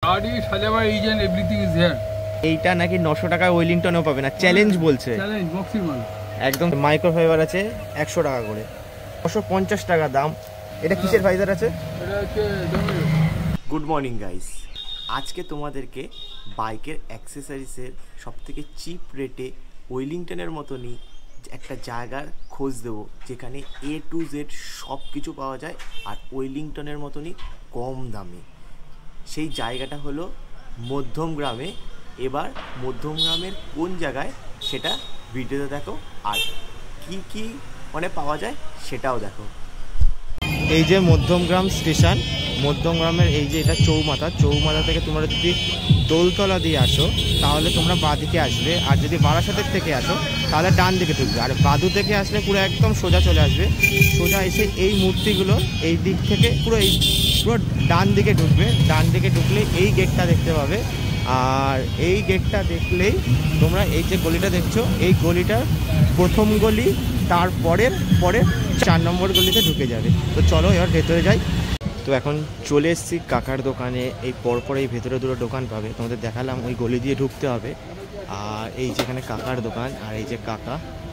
গাড়ি সাজাবার is and everything is here. এইটা নাকি 900 টাকায় ওয়েলিংটনও পাবে না, চ্যালেঞ্জ বলছে। চ্যালেঞ্জ বক্সিং মাল একদম। মাইক্রোফাইবার আছে 100 টাকা করে, 950 টাকা দাম। এটা কিসের ভাইজার আছে? এটা হচ্ছে গুড মর্নিং গাইস, আজকে তোমাদেরকে বাইকের অ্যাক্সেসরিজের সবথেকে চিপ রেটে ওয়েলিংটনের মতনই একটা জায়গার খোঁজ দেবো যেখানে A to Z সব কিছু পাওয়া যায় আর ওয়েলিংটনের মতনই কম দামে। সেই জায়গাটা হলো মধ্যমগ্রামে। এবার মধ্যমগ্রামের কোন জায়গায় সেটা ভিডিওতে দেখো, আর কি কি মানে পাওয়া যায় সেটাও দেখো। এই যে মধ্যমগ্রাম স্টেশন, মধ্যমগ্রামের এই যে এটা চৌমাথা থেকে তোমরা যদি দোলতলা দিয়ে আসো তাহলে তোমরা বাঁ দিকে আসবে, আর যদি বারাসাতের থেকে আসো তাহলে ডান দিকে ঢুকবে, আর বাদু থেকে আসলে পুরো একদম সোজা চলে আসবে। সোজা এসে এই মূর্তিগুলো এই দিক থেকে পুরো ডান দিকে ঢুকবে। ডান দিকে ঢুকলে এই গেটটা দেখতে পাবে, আর এই গেটটা দেখলেই তোমরা এই যে গলিটা দেখছো, এই গলিটার প্রথম গলি, তারপরে 4 নম্বর গলিতে ঢুকে যাবে। তো চলো এবার ভেতরে যাই। তো এখন চলে এসেছি কাকার দোকানে। এই পরপর এই ভেতরে দুটো দোকান পাবে, তোমাদের দেখালাম ওই গলি দিয়ে ঢুকতে হবে। আর এই যেখানে কাকার দোকান, আর এই যে কাকা,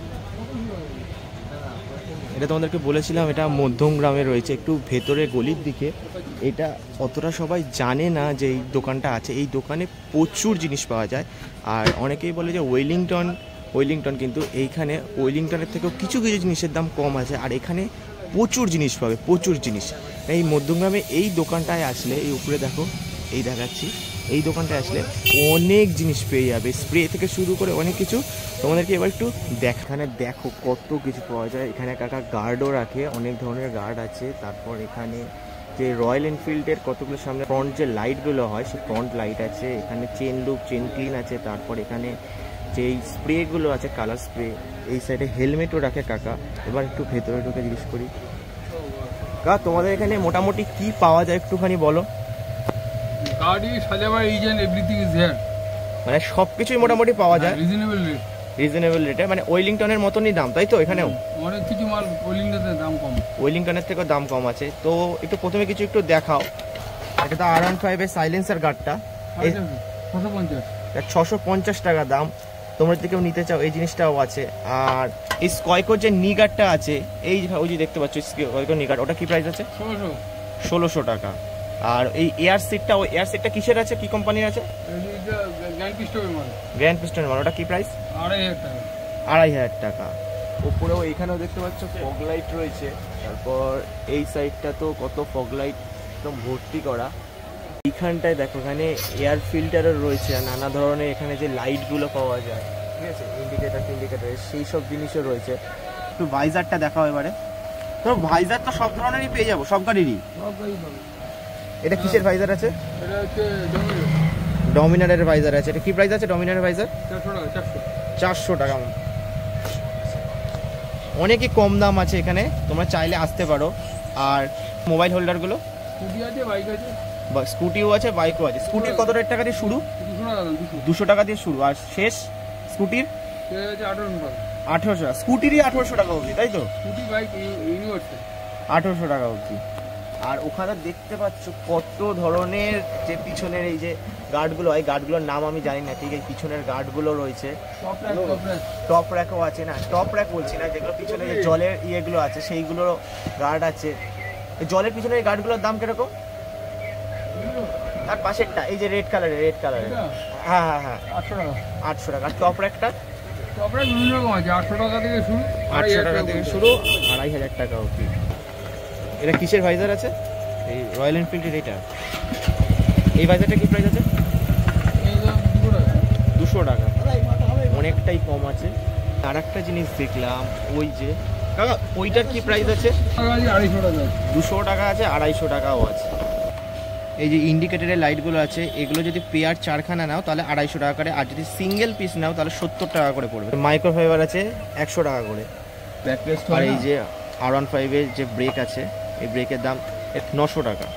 এটা তোমাদেরকে বলেছিলাম এটা মধ্যমগ্রামে রয়েছে, একটু ভেতরে গলির দিকে। এটা অতটা সবাই জানে না যে এই দোকানটা আছে। এই দোকানে প্রচুর জিনিস পাওয়া যায়, আর অনেকেই বলে যে ওয়েলিংটন, কিন্তু এইখানে ওয়েলিংটনের থেকেও কিছু জিনিসের দাম কম আছে, আর এখানে প্রচুর জিনিস পাবে, প্রচুর জিনিস। এই মধ্যমগ্রামে এই দোকানটায় আসলে, এই উপরে দেখো, এই দেখাচ্ছি, এই দোকানটায় আসলে অনেক জিনিস পেয়ে যাবে, স্প্রে থেকে শুরু করে অনেক কিছু। তোমাদেরকে এবার একটু এখানে দেখো কত কিছু পাওয়া যায়। এখানে কাকা গার্ডও রাখে, অনেক ধরনের গার্ড আছে। তারপর এখানে যে রয়্যাল এনফিল্ডের কতগুলো সামনে ফ্রন্ট যে লাইটগুলো হয় সেই ফ্রন্ট লাইট আছে। এখানে চেন লুপ, চেন ক্লিন আছে। তারপর এখানে যেই স্প্রেগুলো আছে, কালার স্প্রে। এই সাইডে হেলমেটও রাখে কাকা। এবার একটু ভেতরে ঢুকে জিজ্ঞেস করি, কাকা তোমাদের এখানে মোটামুটি কি পাওয়া যায় একটুখানি বলো। গাড়ি সাজাবার is and everything is here, মানে সব কিছুই মোটামুটি পাওয়া যায় রিজনেবল রেটে, মানে ওয়েলিংটনের মতনই দাম, তাই তো? এখানেও অনেক কিছু মাল ওয়েলিংটনের দাম কম, ওয়েলিংটনের থেকেও দাম কম আছে। তো একটু প্রথমে কিছু একটু দেখাও। এটা তো R15 এর সাইলেন্সার গার্ডটা 650 টাকা দাম। তোমরা যদি কেউ নিতে চাও এই জিনিসটাও আছে। আর এই স্কয়কোর যে নি গার্ডটা আছে, এই ওই যে দেখতে পাচ্ছ স্কয়কোর নি গার্ড, ওটা কি প্রাইস আছে? 1600 টাকা। আর এই এয়ার সিটটা কিসের আছে, কি কোম্পানির আছে? গ্র্যান্ড পিস্টনের মাল। ওটা কি প্রাইস? 2500 টাকা। উপরেও এইখানেও দেখতে পাচ্ছ ফগ লাইট রয়েছে। তারপর এই সাইডটা তো কত ফগ লাইট একদম ভর্তি করা। এইখানটায় দেখো, এখানে এয়ার ফিল্টারও রয়েছে, আর নানা ধরনের এখানে যে লাইটগুলো পাওয়া যায়, ঠিক আছে, ইন্ডিকেটার সেই সব জিনিসও রয়েছে। একটু ভাইজারটা দেখাও এবারে। তো ভাইজার তো সব ধরনেরই পেয়ে যাবো, সব গাড়িরই। এটা কিসের ভাইজার আছে? এটা হচ্ছে ডমিনারের ভাইজার আছে। এটা কি প্রাইস আছে ডমিনারের ভাইজার? 400 টাকা। অনেকই কম দাম আছে এখানে, তোমরা চাইলে আসতে পারো। আর মোবাইল হোল্ডারগুলো স্কুটিও আছে, বাইকও আছে। স্কুটির কত টাকা দিয়ে শুরু? 200 টাকা দিয়ে শুরু। আর শেষ স্কুটির 1800 টাকা। স্কুটিরই 1800 টাকা অবধি, তাই তো? 1800 টাকা অবধি। আর ওখানে দেখতে পাচ্ছ কত ধরনের যে পিছনের এই যে গার্ডগুলো হয়, গার্ডগুলোর নাম আমি জানি না ঠিক, এই পিছনের গার্ডগুলো রয়েছে। টপ র্যাকও আছে, না টপ র্যাক বলছি না, যেগুলো পিছনে যে জলের ইয়েগুলো আছে সেইগুলো গার্ড আছে। জলের পিছনে এই গার্ডগুলোর দাম কিরকম? আর পাশেরটা এই যে রেড কালারের, হ্যাঁ 800 টাকা। টপ র্যাকটা? টপ র্যাক বিভিন্ন রকম আছে, 800 টাকা থেকে শুরু, 2500 টাকা অবধি। এটা কিসের ভাইজার আছে? এই রয়্যাল এনফিল্ডের। এটা এই ভাইজারটা কি প্রাইস আছে? 200 টাকা, অনেকটাই কম আছে। আর একটা জিনিস দেখলাম, ওই যে কাকা ওইটার কি প্রাইস আছে? 200 টাকা আছে, 250 টাকাও আছে। এই যে ইন্ডিকেটরের লাইটগুলো আছে, এগুলো যদি পেয়ার 4খানা নাও তাহলে 250 টাকা করে, আর যদি সিঙ্গেল পিস নাও তাহলে 70 টাকা করে পড়বে। মাইক্রোফাইবার আছে 100 টাকা করে। আর এই যে R15 এর যে ব্রেক আছে, এই ব্রেকের দাম 900 টাকা।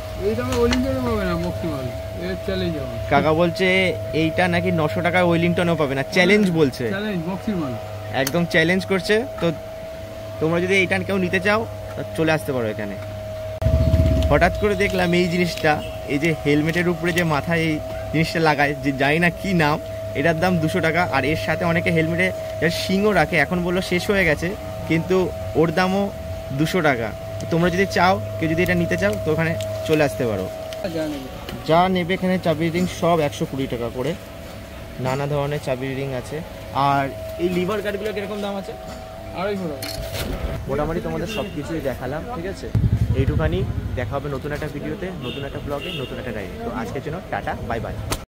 কাকা বলছে এইটা নাকি 900 টাকায় ওয়েলিংটনও পাবে না, চ্যালেঞ্জ বলছে, একদম চ্যালেঞ্জ করছে। তো তোমরা যদি এইটা কেউ নিতে চাও চলে আসতে পারো এখানে। হঠাৎ করে দেখলাম এই জিনিসটা, এই যে হেলমেটের উপরে যে মাথায় এই জিনিসটা লাগায়, যে জানি না কি নাম, এটার দাম 200 টাকা। আর এর সাথে অনেকে হেলমেটে শিংও রাখে, এখন বললো শেষ হয়ে গেছে, কিন্তু ওর দামও 200 টাকা। তোমরা যদি চাও, কেউ যদি এটা নিতে চাও, তো ওখানে চলে আসতে পারো। যা নেবে এখানে চাবি রিং সব 120 টাকা করে, নানা ধরনের চাবি রিং আছে। আর এই লিভার গার্ডগুলো কিরকম দাম আছে? 250 টাকা। মোটামুটি তোমাদের সব কিছুই দেখালাম, ঠিক আছে? এইটুখানি, দেখা হবে নতুন একটা ভিডিওতে, নতুন একটা ব্লগে, নতুন একটা রাইডে। তো আজকের জন্য টাটা, বাই বাই।